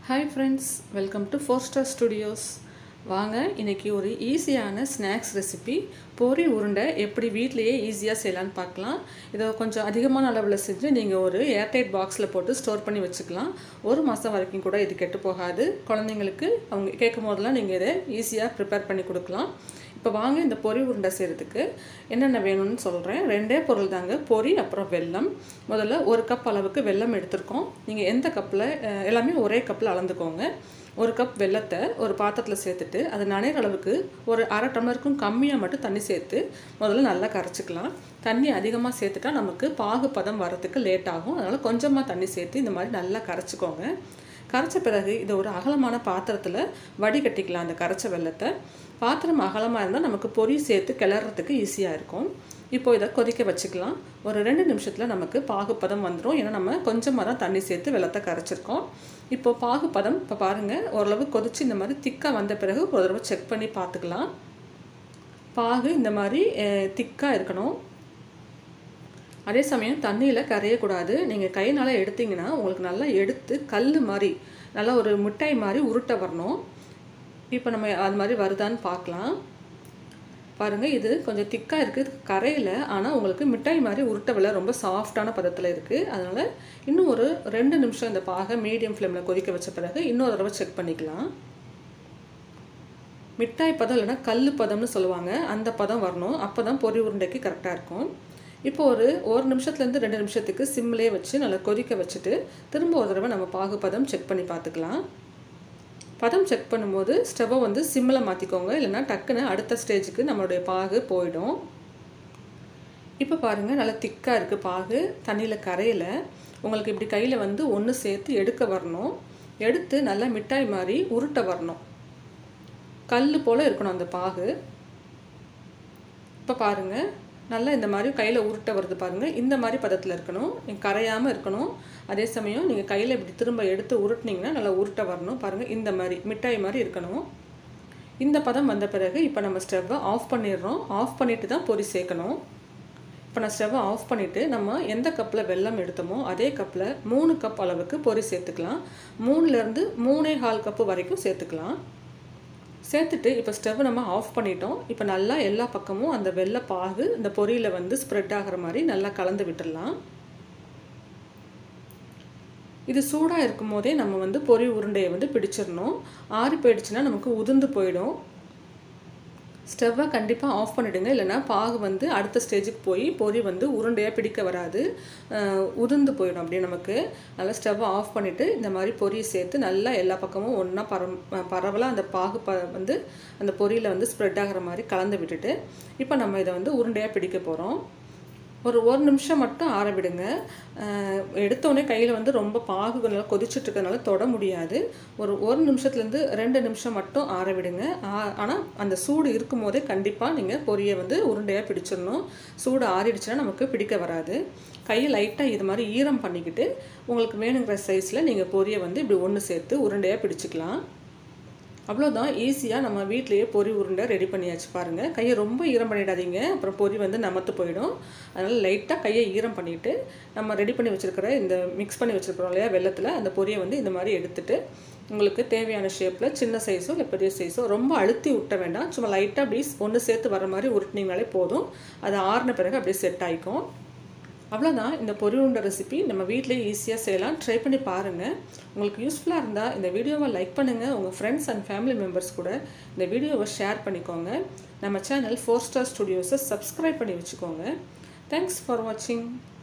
Hi friends, welcome to 4 Star Studios. வாங்க இன்னைக்கு ஒரு ஈஸியான ஸ்நாக்ஸ் ரெசிபி பொரி உருண்டை எப்படி வீட்லயே ஈஸியா செய்யலாம்னு பார்க்கலாம். இத கொஞ்சம் அதிகமான அளவுல செஞ்சு நீங்க ஒரு ஏர்டைட் பாக்ஸ்ல போட்டு ஸ்டோர் பண்ணி வச்சுக்கலாம். ஒரு மாசம் வரைக்கும் கூட இது கெட்டு போகாது. குழந்தைகளுக்கு அவங்க கேக்கும்போதெல்லாம் நீங்க இத ஈஸியா prepare பண்ணி கொடுக்கலாம். இப்போ வாங்க இந்த பொரி உருண்டை செய்யிறதுக்கு என்னென்ன வேணும்னு சொல்றேன். ரெண்டே பொருள் தாங்க, பொரி அப்புறம் வெல்லம். முதல்ல 1 கப் அளவுக்கு வெல்லம் எடுத்துர்க்கோம். நீங்க எந்த கப்ல எல்லாமே ஒரே கப்ல அளந்துக்கோங்க. 1 கப் வெல்லத்தை ஒரு பாத்திரத்துல சேர்த்துட்டு அது நனைற அளவுக்கு ஒரு 1/2 டம்ளருக்கும் கம்மியா மட்டும் தண்ணி சேர்த்து முதல்ல நல்லா கரைச்சுக்கலாம். தண்ணி அதிகமா சேர்த்துட்டா நமக்கு பாகு பதம் வரதுக்கு லேட் ஆகும். அதனால கொஞ்சமா தண்ணி சேர்த்து இந்த மாதிரி நல்லா கரைச்சுக்கோங்க. கரைச்ச பிறகு இத ஒரு அகலமான பாத்திரத்துல வடிகட்டிக்கலாம் அந்த கரைச்ச வெல்லத்தை. பாத்திரம் அகலமா இருந்தா நமக்கு பொரி சேர்த்து கிளறதுக்கு ஈஸியா இருக்கும். இப்போ இத கொதிக்க வச்சுக்கலாம். ஒரு 2 நிமிஷத்துல நமக்கு பாகு பதம் வந்துரும். ஏன்னா நம்ம கொஞ்சமா தான் தண்ணி சேர்த்து வெல்லத்தை கரைச்சிருக்கோம். இப்போ பாகு பதம் இப்ப பாருங்க ஓரளவு கொதிச்சு இந்த மாதிரி திக்கா வந்த பிறகு ஒரு தடவை செக் பண்ணி பார்த்துக்கலாம். பாகு இந்த மாதிரி திக்கா இருக்கணும். அதே சமயம் தண்ணியில கரைய கூடாது. நீங்க கையால எடுத்தீங்கன்னா உங்களுக்கு நல்லா எடுத்து கல்லு மாதிரி நல்லா ஒரு மிட்டாய் மாதிரி உருட்ட வரணும். இப்போ நம்ம அது மாதிரி வருதான்னு பார்க்கலாம். பாருங்க இது கொஞ்சம் திக்கா இருக்கு, கரையில. ஆனா உங்களுக்கு மிட்டாய் மாதிரி உருட்டவல ரொம்ப சாஃப்ட்டான பதத்துல இருக்கு. அதனால இன்னும் ஒரு 2 நிமிஷம் இந்த பாக மீடியம் ஃப்ளேம்ல கொதிக்க வச்ச பிறகு இன்னொரு தடவை செக் பண்ணிக்கலாம். மிட்டாய் பதம் இல்லனா கல்லு பதம்னு சொல்லுவாங்க. அந்த பதம் வரணும். அப்பதான் பொரி உருண்டைக்கு கரெக்ட்டா இருக்கும். இப்போ ஒரு 1 நிமிஷத்துல இருந்து 2 நிமிஷத்துக்கு சிம்லயே வச்சு நல்லா கொதிக்க வச்சிட்டு திரும்ப ஒரு தடவை நம்ம பாகு பதம் செக் பண்ணி பார்த்துக்கலாம். பதம் செக் பண்ணும்போது ஸ்டவ் வந்து சிம்ல மாத்திக்கோங்க. இல்லனா டக்குன்னு அடுத்த ஸ்டேஜுக்கு நம்மளுடைய பாகு போய்டும். இப்போ பாருங்க நல்லா திக்கா இருக்கு பாகு. தண்ணியில கரையல. உங்களுக்கு இப்படி கையில வந்து ஒன்னு சேர்த்து எடுக்க வரணும். எடுத்து நல்லா மிட்டாய் மாதிரி உருட்ட வரணும். கல்லு போல இருக்கணும் அந்த பாகு. இப்போ பாருங்க நல்லா இந்த மாதிரி கையில உருட்ட வருது பாருங்க. இந்த மாதிரி பதத்துல இருக்கணும். கரையாம இருக்கணும். அதே சமயம் நீங்க கையில இப்படி திரும்ப எடுத்து உருட்டுனீங்கன்னா நல்லா உருட்ட வரணும். பாருங்க இந்த மாதிரி மிட்டாய் மாதிரி இருக்கணும். இந்த பதம் வந்த பிறகு இப்போ நம்ம ஸ்டவ் ஆஃப் பண்ணிடுறோம். ஆஃப் பண்ணிட்டு தான் பொரி சேர்க்கணும். இப்போ நான் ஸ்டவ் ஆஃப் பண்ணிட்டு நம்ம எந்த கப்ல வெல்லம் எடுத்தோமோ அதே கப்ல 3 கப் அளவுக்கு பொரி சேர்த்துக்கலாம். 3ல இருந்து 3.25 கப் வரைக்கும் சேர்த்துக்கலாம். சேர்த்துட்டு இப்போ ஸ்டவ் நம்ம ஆஃப் பண்ணிட்டோம். இப்போ நல்லா எல்லா பக்கமும் அந்த வெல்ல பாகு இந்த பொரியில வந்து ஸ்ப்ரெட் ஆகுற மாதிரி நல்லா கலந்து விட்டுறலாம். இது சூடா இருக்கும்போதே நம்ம வந்து பொரி உருண்டையை வந்து பிடிச்சிரணும். ஆறி போயிடுச்சுனா நமக்கு உதிர்ந்து போய்டும். ஸ்டவ் கண்டிப்பா ஆஃப் பண்ணிடுங்க. இல்லனா பாகு வந்து அடுத்த ஸ்டேஜுக்கு போய் பொரி வந்து உருண்டையா பிடிக்க வராது. உதிர்ந்து போய்டும் அப்படியே நமக்கு. அதனால ஸ்டவ் ஆஃப் பண்ணிட்டு இந்த மாதிரி பொரி சேர்த்து நல்லா எல்லா பக்கமும் ஒண்ணா பரவலா அந்த பாகு வந்து அந்த பொரியில வந்து ஸ்ப்ரெட் ஆகுற மாதிரி கலந்து விட்டுட்டு இப்போ நம்ம இத வந்து உருண்டையா பிடிக்க போறோம். ஒரு 1 நிமிஷம் மட்டும் ஆற விடுங்க. எடுத்த உடனே கையில வந்து ரொம்ப பாகு நல்லா கொதிச்சிட்டு இருக்கனால தொட முடியாது. ஒரு 1 நிமிஷத்துல இருந்து 2 நிமிஷம் மட்டும் ஆற விடுங்க. ஆனா அந்த சூடு இருக்கும்போதே கண்டிப்பா நீங்க பொரியை வந்து உருண்டையா பிடிச்சிரணும். சூடு ஆறிடுச்சுனா நமக்கு பிடிக்க வராது. கையை லைட்டா இது மாதிரி ஈரம் பண்ணிக்கிட்டு உங்களுக்கு வேணுங்கிற சைஸ்ல நீங்க பொரியை வந்து இப்படி ஒன்னு சேர்த்து உருண்டையா பிடிச்சுக்கலாம். அவ்வளவுதான், ஈஸியா நம்ம வீட்லயே பொரி உருண்டை ரெடி பண்ணியாச்சு பாருங்க. கையை ரொம்ப ஈரம் பண்ணிடாதீங்க. அப்புறம் பொரி வந்து நமத்து போய்டும். அதனால லைட்டா கையை ஈரம் பண்ணிட்டு நம்ம ரெடி பண்ணி வச்சிருக்கிற இந்த மிக்ஸ் பண்ணி வச்சிருக்கோம் இல்லையா வெல்லத்துல அந்த பொரியை வந்து இந்த மாதிரி எடுத்துட்டு உங்களுக்கு தேவையான ஷேப்ல சின்ன சைஸோ இல்ல பெரிய சைஸோ ரொம்ப அழுத்தி ஊட்ட வேண்டாம். சும்மா லைட்டா அப்படியே ஒன்னு சேர்த்து வர மாதிரி உருட்டினீங்கனாலே போதும். அது ஆறின பிறகு அப்படியே செட் ஆயிக்கும். அவ்வளவுதான், இந்த பொரி உருண்டை ரெசிபி நம்ம வீட்லயே ஈஸியா செய்யலாம். ட்ரை பண்ணி பாருங்க. உங்களுக்கு யூஸ்ஃபுல்லா இருந்தா இந்த வீடியோவை லைக் பண்ணுங்க. உங்க ஃப்ரெண்ட்ஸ் அண்ட் ஃபேமிலி மெம்பர்ஸ் கூட இந்த வீடியோவை ஷேர் பண்ணிக்கோங்க. நம்ம சேனல் 4 Star Studios சப்ஸ்கிரைப் பண்ணி வச்சுக்கோங்க. Thanks for watching.